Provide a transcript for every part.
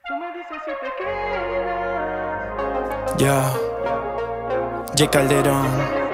Tú me dices si te quedas. Ya, J Calderón.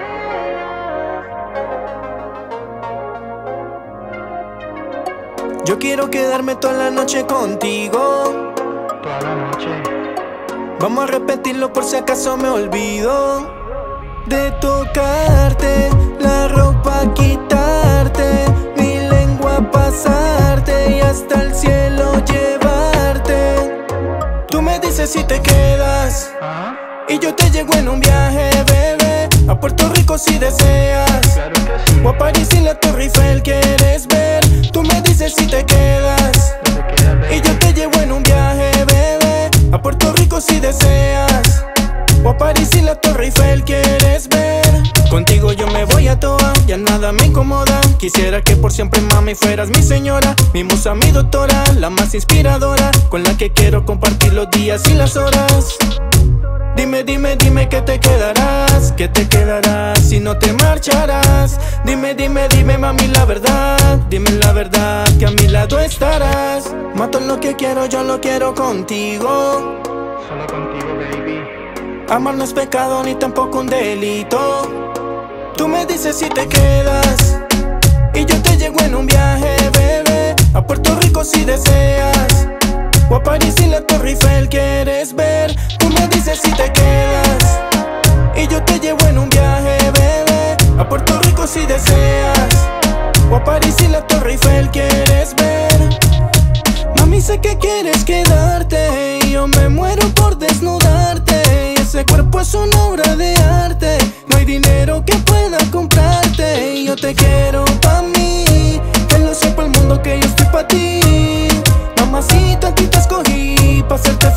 Yo quiero quedarme toda la noche contigo. Toda la noche. Vamos a repetirlo por si acaso me olvido de tocarte, la ropa quitarte, mi lengua pasarte y hasta el cielo llevarte. Tú me dices si te quedas y yo te llevo en un viaje, bebé, a Puerto Rico si deseas, Claro que sí. o a París y la Torre Eiffel quieres ver. Tú me dices si te quedas No te quedas, baby. y yo te llevo en un viaje, bebé, a Puerto Rico si deseas, o a París y la Torre Eiffel quieres ver. Contigo yo me voy a toa, ya nada me incomoda. Quisiera que por siempre, mami, fueras mi señora, mi musa, mi doctora, la más inspiradora, con la que quiero compartir los días y las horas. Dime, dime, dime que te quedarás si no te marcharás. Dime, dime, dime, mami, la verdad. Dime la verdad, que a mi lado estarás. Mato lo que quiero, yo lo quiero contigo. Solo contigo, baby. Amar no es pecado ni tampoco un delito. Tú me dices si te quedas y yo te llevo en un viaje, bebé, a Puerto Rico si deseas, o a París y la Torre Eiffel quieres ver. Tú me dices si te quedas y yo te llevo en un viaje, bebé, a Puerto Rico si deseas, o a París y la Torre Eiffel quieres ver. Mami, sé que quieres quedarte y yo me muero por desnudarte. Y ese cuerpo es una obra de arte, no hay dinero que pueda comprarte. Y yo te quiero pa' mí, que lo sepa el mundo que yo estoy pa' ti. Mamacita, a ti te escogí pa' hacerte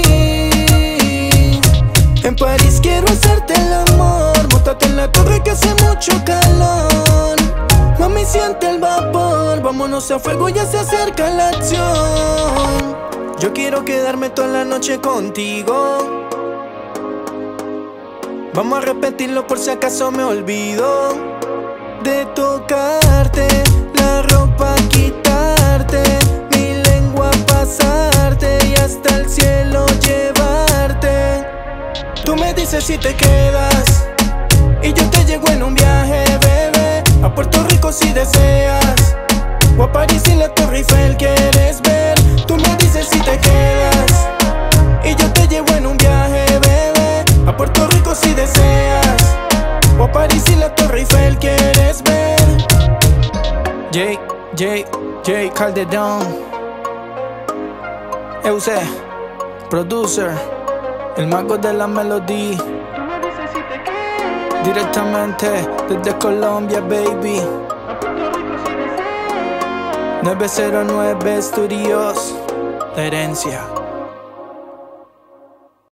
feliz. En París quiero hacerte el amor, móntate en la torre que hace mucho calor. Mami, siente el vapor, vámonos a fuego, ya se acerca la acción. Yo quiero quedarme toda la noche contigo. Vamos a repetirlo por si acaso me olvido de tocarte, la ropa quitarte, mi lengua pasarte y hasta el cielo llevarte. Tú me dices si te quedas y yo te llevo en un viaje, bebé, a Puerto Rico si deseas, o a París y la Torre Eiffel quieres ver. Tú me dices si te quedas y yo te llevo en un viaje, bebé, a Puerto Rico si deseas, o a París y la Torre Eiffel quieres ver. J Calderón, Euse, producer, el mago de la melodía. Tú me dices si te quedas. Directamente desde Colombia, baby. A Puerto Rico si deseas. 909 Studios, La Herencia.